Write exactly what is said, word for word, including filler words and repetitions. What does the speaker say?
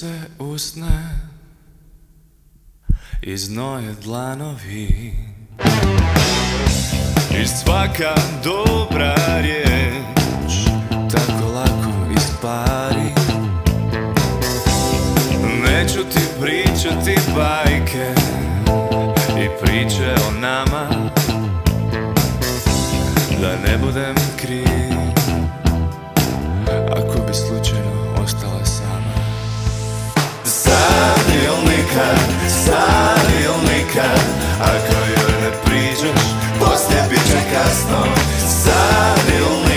se usne i znoje dlanovi i svaka dobra riječ tako lako ispari. Neću ti pričati bajke i priče o nama, da ne budem kriv ako bi slučajno ostala sama. Sad ili nikad, sad ili nikad, ako joj ne priđeš, poslije bit će kasno. Sad ili nikad.